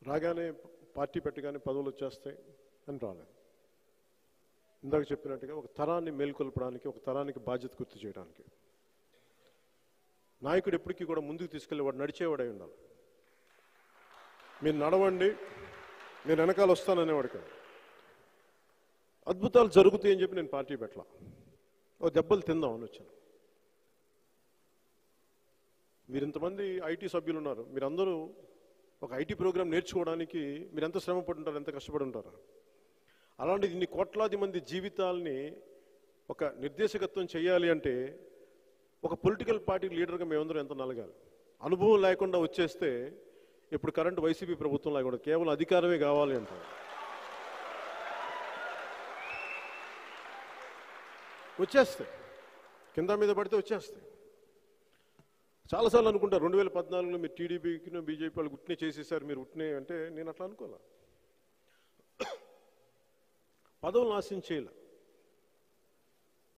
రాగానే పార్టీ పెట్టగానే పదవులు వచ్చేస్తాయి అని రాలేదు. ఇందాక చెప్పినట్టుగా ఒక తరాన్ని మేల్కొల్పడానికి, ఒక తరానికి బాధ్యత గుర్తు చేయడానికి. నాయకుడు ఎప్పటికీ కూడా ముందుకు తీసుకెళ్ళేవాడు నడిచేవాడై ఉండాలి. మీరు నడవండి, నేను వెనకాల వస్తాననేవాడు కాదు. అద్భుతాలు జరుగుతాయని చెప్పి నేను పార్టీ పెట్టలా, ఓ దెబ్బలు తిందామని వచ్చాను. మీరు ఇంతమంది ఐటీ సభ్యులు ఉన్నారు, మీరందరూ ఒక ఐటీ ప్రోగ్రాం నేర్చుకోవడానికి మీరు ఎంత శ్రమ పడి ఉంటారు, ఎంత కష్టపడి ఉంటారు. అలాంటిది ఇన్ని కోట్లాది మంది జీవితాలని ఒక నిర్దేశకత్వం చేయాలి అంటే ఒక పొలిటికల్ పార్టీ లీడర్గా మేమందరం ఎంత నలగాలి. అనుభవం లేకుండా వచ్చేస్తే ఇప్పుడు కరెంట్ వైసీపీ ప్రభుత్వం లేకుండా కేవలం అధికారమే కావాలి అంటారు. వచ్చేస్తాయి, కింద మీద పడితే వచ్చేస్తాయి. చాలాసార్లు అనుకుంటారు 2014లో మీరు టీడీపీకి బీజేపీ వాళ్ళు ఉట్నే చేసేసారు, మీరు ఉట్నే అంటే నేను అట్లా అనుకోలే. పదవులను ఆశించేయాలి.